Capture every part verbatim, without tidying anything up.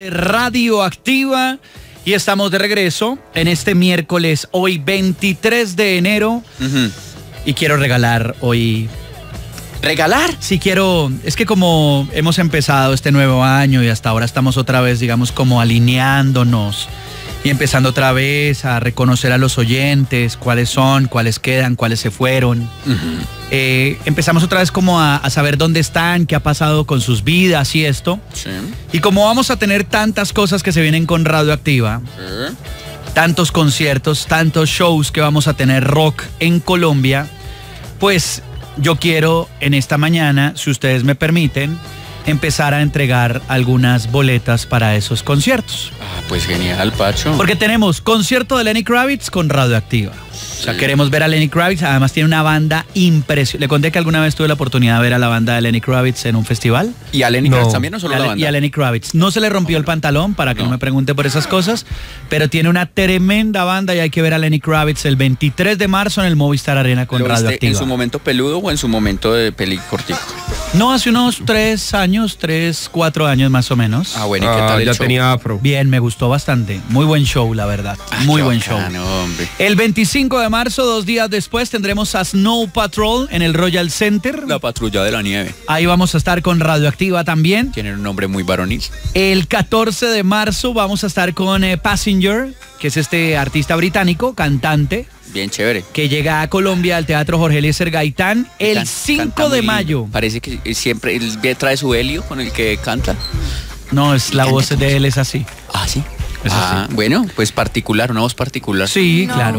Radioactiva y estamos de regreso en este miércoles, hoy veintitrés de enero. Uh-huh. Y quiero regalar hoy. ¿Regalar? Sí, quiero, es que como hemos empezado este nuevo año y hasta ahora estamos otra vez, digamos, como alineándonos y empezando otra vez a reconocer a los oyentes, cuáles son, cuáles quedan, cuáles se fueron. Uh-huh. Eh, empezamos otra vez como a, a saber dónde están, qué ha pasado con sus vidas y esto. Sí. Y como vamos a tener tantas cosas que se vienen con Radioactiva, sí, tantos conciertos, tantos shows que vamos a tener rock en Colombia, pues yo quiero en esta mañana, si ustedes me permiten, empezar a entregar algunas boletas para esos conciertos. Ah, pues genial, Pacho. Porque tenemos concierto de Lenny Kravitz con Radioactiva. Sí. O sea, queremos ver a Lenny Kravitz. Además tiene una banda impresionante. Le conté que alguna vez tuve la oportunidad de ver a la banda de Lenny Kravitz en un festival. ¿Y a Lenny no. Kravitz también, no solo y a, la banda? Y a Lenny Kravitz. No se le rompió el pantalón, para que no. no me pregunte por esas cosas, pero tiene una tremenda banda y hay que ver a Lenny Kravitz el veintitrés de marzo en el Movistar Arena con Radioactiva. ¿En su momento peludo o en su momento de peli cortico? No, hace unos tres años, tres, cuatro años más o menos. Ah, bueno, ¿y qué tal el ya show? Tenía afro. Bien, me gustó bastante. Muy buen show, la verdad. Ah, Muy buen bacano, show. Hombre. El veinticinco de marzo, dos días después, tendremos a Snow Patrol en el Royal Center. La patrulla de la nieve. Ahí vamos a estar con Radioactiva también. Tienen un nombre muy varonil. El catorce de marzo vamos a estar con eh, Passenger, que es este artista británico, cantante. Bien chévere. Que llega a Colombia al Teatro Jorge Eliezer Gaitán el Can, cinco de mayo. Parece que siempre él trae su helio con el que canta. No, es la voz de él es así. Ah, sí. Es ah, así. Bueno, pues particular, una voz particular. Sí, claro.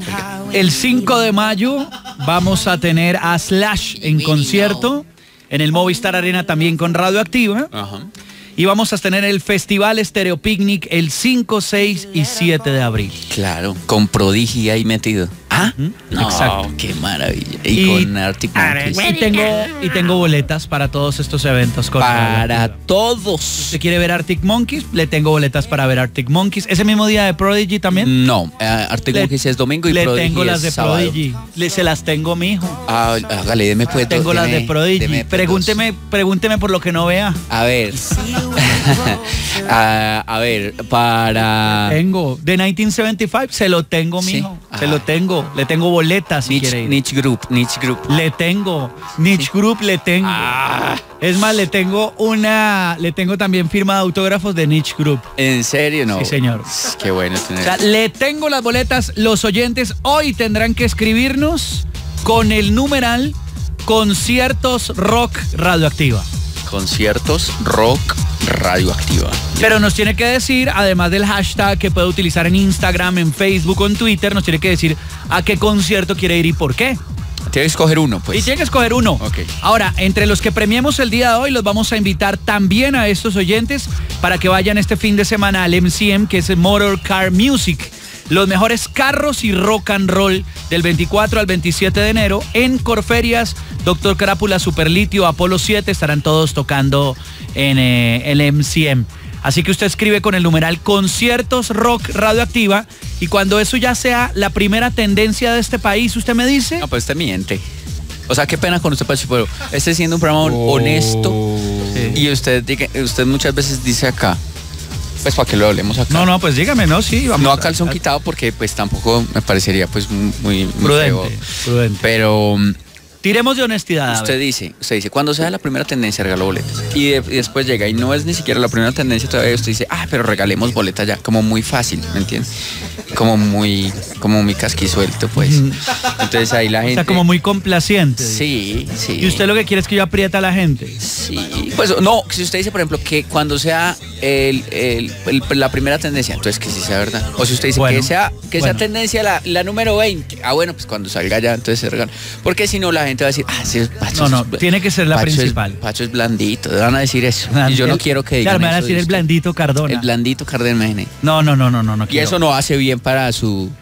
El cinco de mayo vamos a tener a Slash en concierto en el Movistar Arena también con Radioactiva. Ajá. Y vamos a tener el Festival Estéreo Picnic el cinco, seis y siete de abril. Claro, con Prodigy ahí metido. ¿Ah? ¿Mm? No, exacto. Qué maravilla. Y, y con Arctic Monkeys. Y tengo, y tengo boletas para todos estos eventos. Con para todos. Si usted quiere ver Arctic Monkeys, le tengo boletas para ver Arctic Monkeys. ¿Ese mismo día de Prodigy también? No, uh, Arctic le, Monkeys es domingo y le Prodigy tengo las es de sábado. Prodigy. Le, se las tengo, mijo. Ah, hágale, deme pues. Tengo deme, las de Prodigy. Deme, pregúnteme, pregúnteme por lo que no vea. A ver. a, a ver, para... Tengo. De mil novecientos setenta y cinco, se lo tengo, mijo. Sí. Se ah. lo tengo. Le tengo boletas. Si niche, niche Group, Niche Group. Le tengo. Niche sí. Group le tengo. Ah. Es más, le tengo una... Le tengo también firma de autógrafos de Niche Group. ¿En serio? No. Sí, señor. Qué bueno tener. O sea, le tengo las boletas. Los oyentes hoy tendrán que escribirnos con el numeral Conciertos Rock Radioactiva. Conciertos Rock Radioactiva. Pero nos tiene que decir, además del hashtag que puede utilizar en Instagram, en Facebook o en Twitter, nos tiene que decir a qué concierto quiere ir y por qué. Tiene que escoger uno, pues. Y tiene que escoger uno. Okay. Ahora, entre los que premiemos el día de hoy, los vamos a invitar también a estos oyentes para que vayan este fin de semana al M C M, que es el Motor Car Music. Los mejores carros y rock and roll del veinticuatro al veintisiete de enero en Corferias, Doctor Crápula, Superlitio, Apolo siete, estarán todos tocando en eh, el M C M. Así que usted escribe con el numeral Conciertos Rock Radioactiva y cuando eso ya sea la primera tendencia de este país, usted me dice... No, pues usted miente. O sea, qué pena con usted, Pacho, pero este siendo un programa oh. honesto sí. y usted, usted muchas veces dice acá, pues para que lo hablemos acá. No, no, pues dígame, no, sí. Vamos no a calzón a... quitado porque pues tampoco me parecería pues muy, muy prudente, feo. Prudente. Pero... Tiremos de honestidad. Usted dice, usted dice, cuando sea la primera tendencia, regalo boletas. Y, de, y después llega y no es ni siquiera la primera tendencia, todavía usted dice, ah, pero regalemos boletas ya. Como muy fácil, ¿me entiendes? Como muy, como muy casquisuelto, pues. Entonces ahí la gente... O sea, como muy complaciente. Sí, sí. ¿Y usted lo que quiere es que yo apriete a la gente? Sí. Pues no, si usted dice, por ejemplo, que cuando sea el, el, el, la primera tendencia, entonces que sí sea verdad. O si usted dice bueno, que sea, que bueno. sea tendencia la, la número veinte. Ah, bueno, pues cuando salga ya, entonces se regala. Porque si no, la gente va a decir, ah, sí, Pacho. No, no, es, tiene que ser la Pacho principal. Es, Pacho es blandito, van a decir eso. Y yo no el, quiero que digan claro, me van a eso decir el blandito Cardona. El blandito Cardona. No, no, no, no, no, no. Y quiero. eso no hace bien para su...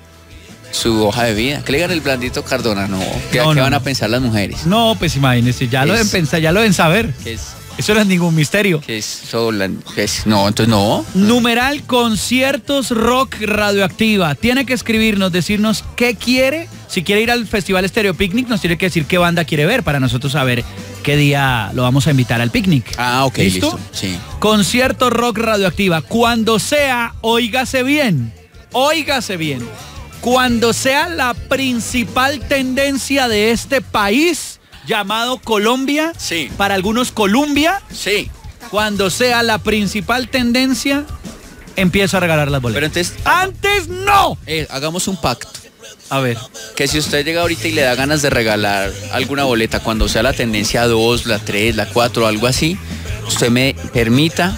su hoja de vida. Que le digan el blandito Cardona, no. ¿Qué, no, ¿qué no, van no. a pensar las mujeres? No, pues imagínense, ya es, lo deben pensar, ya lo deben saber. Es, Eso no es ningún misterio. Que es solo, que es, no, entonces no. Numeral Conciertos Rock Radioactiva. Tiene que escribirnos, decirnos qué quiere. Si quiere ir al Festival Estéreo Picnic, nos tiene que decir qué banda quiere ver para nosotros saber qué día lo vamos a invitar al picnic. Ah, ok, ¿Listo? listo. Sí. Concierto Rock Radioactiva. Cuando sea, óigase bien, óigase bien, cuando sea la principal tendencia de este país llamado Colombia, sí. para algunos Colombia, sí. Cuando sea la principal tendencia, empiezo a regalar las boletas. Pero entonces, ¡antes no! Eh, hagamos un pacto. A ver. Que si usted llega ahorita y le da ganas de regalar alguna boleta, cuando sea la tendencia dos, la tres, la cuatro, algo así, usted me permita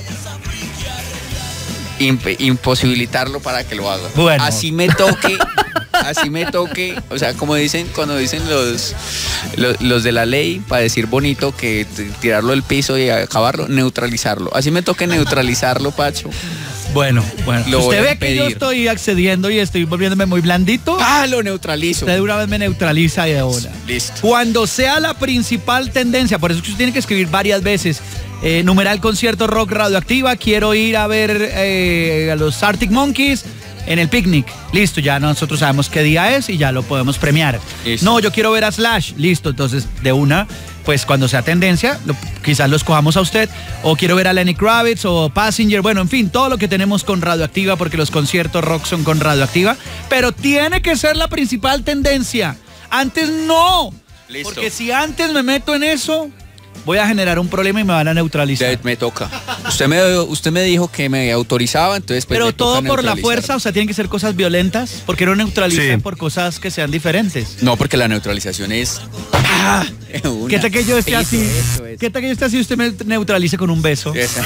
imp- imposibilitarlo para que lo haga. Bueno. Así me toque, así me toque, o sea, como dicen, cuando dicen los, los, los de la ley, para decir bonito, que t- tirarlo del piso y acabarlo, neutralizarlo. Así me toque neutralizarlo, Pacho. Bueno, bueno. Lo voy ¿Usted a ve que yo pedir. estoy accediendo y estoy volviéndome muy blandito? Ah, lo neutralizo. Usted de una vez me neutraliza y de una. Listo. Cuando sea la principal tendencia, por eso es que usted tiene que escribir varias veces. Eh, numeral concierto Rock Radioactiva, quiero ir a ver eh, a los Arctic Monkeys en el picnic. Listo, ya nosotros sabemos qué día es y ya lo podemos premiar. Listo. No, yo quiero ver a Slash. Listo, entonces de una, pues cuando sea tendencia, lo, quizás lo escojamos a usted. O quiero ver a Lenny Kravitz o Passenger. Bueno, en fin, todo lo que tenemos con Radioactiva, porque los conciertos rock son con Radioactiva. Pero tiene que ser la principal tendencia. Antes no. Listo. Porque si antes me meto en eso, voy a generar un problema y me van a neutralizar. Me toca. Usted me, usted me dijo que me autorizaba, entonces pues Pero me todo toca por la neutralizar. fuerza, o sea, tienen que ser cosas violentas, porque no neutralizan Sí. por cosas que sean diferentes. No, porque la neutralización es... ¡Ah! Una. ¿Qué tal que yo esté Eso, así? eso, eso. ¿Qué tal que yo esté así y usted me neutralice con un beso? Esa.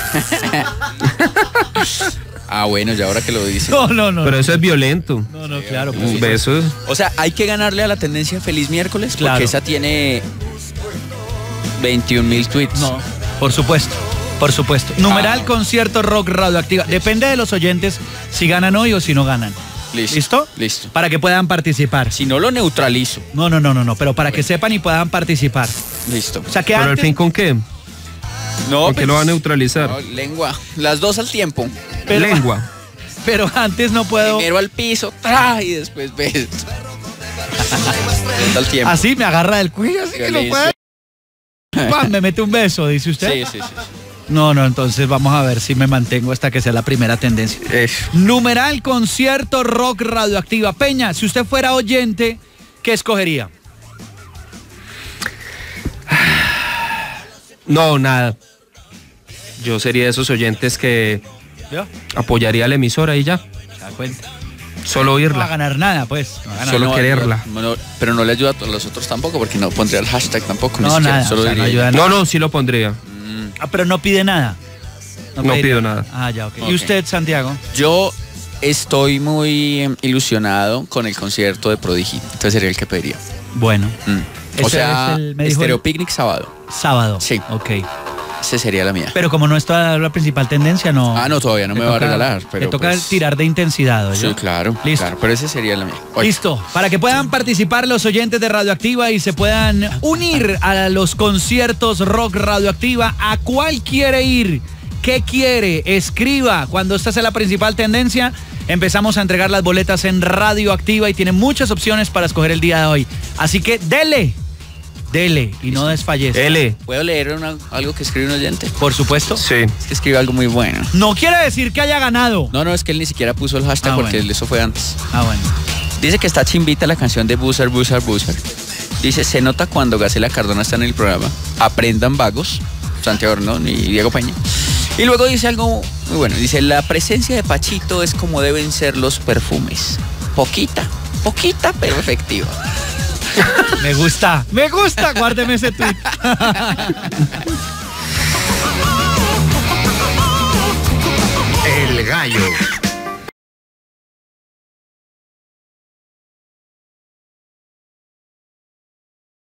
Ah, bueno, ya ahora que lo dice. No, no, no. Pero eso es violento. No, no, claro. pues Un sí. beso. O sea, hay que ganarle a la tendencia Feliz Miércoles, Claro. porque esa tiene veintiún mil tweets. No, por supuesto. Por supuesto. Numeral Ah. concierto Rock Radioactiva. Depende de los oyentes si ganan hoy o si no ganan. Listo. ¿Listo? Listo. Para que puedan participar. Si no, lo neutralizo. No, no, no, no, no, pero para que sepan y puedan participar. Listo. O sea, que Pero al antes, fin, ¿con qué? No, ¿Con qué lo va a neutralizar? no, lengua. Las dos al tiempo. pero, Lengua. pero antes no puedo. Primero al piso, ¡tra! Y después ves. al tiempo. Así me agarra del cuello, así que no Listo. puede. ¡Pam! Me mete un beso, dice usted. Sí, sí, sí. No, no, entonces vamos a ver si me mantengo hasta que sea la primera tendencia. Eso. Numeral concierto Rock Radioactiva. Peña, si usted fuera oyente, ¿qué escogería? No, nada. Yo sería de esos oyentes que ¿Yo? apoyaría a la emisora y ya. ¿Se da cuenta? Solo No va a oírla. ganar nada, pues. No va a ganar Solo No quererla. ayuda, no, pero no le ayuda a los otros tampoco, porque no pondría el hashtag tampoco. ni No, siquiera, nada, solo o sea, no diría- ayuda nada. No, no, sí lo pondría. Ah, pero no pide nada. No pediría pido nada. Ah, ya, ok. Ok. ¿Y usted, Santiago? Yo estoy muy eh, ilusionado con el concierto de Prodigy. Entonces sería el que pediría. Bueno. Mm. Ese O sea, es el- me dijo Stereo el- Picnic sábado. Sábado. Sí. Ok. Esa sería la mía. Pero como no está la principal tendencia, no. Ah, no, todavía no le me va a toca- regalar, pero Le toca pues- tirar de intensidad, ¿oyó? Sí, claro. Listo. Claro, pero esa sería la mía. Oye, Listo, para que puedan participar los oyentes de Radioactiva y se puedan unir a los conciertos Rock Radioactiva. ¿A cuál quiere ir? ¿Qué quiere? Escriba. Cuando esta sea la principal tendencia, empezamos a entregar las boletas en Radioactiva y tiene muchas opciones para escoger el día de hoy. Así que dele, dele y no desfallezca. L. ¿puedo leer una- algo que escribe un oyente? Por supuesto. Sí. Es que escribe algo muy bueno. No quiere decir que haya ganado. No, no, es que él ni siquiera puso el hashtag Ah, porque bueno. eso fue antes. Ah, bueno. Dice que está chimbita la canción de Buzzer, Buzzer, Buzzer. Dice, se nota cuando Gacela Cardona está en el programa. Aprendan vagos, Santiago Arnón y Diego Peña. Y luego dice algo muy bueno. Dice, la presencia de Pachito es como deben ser los perfumes. Poquita, poquita, pero efectiva. Me gusta, me gusta. Guárdeme ese tweet. El Gallo.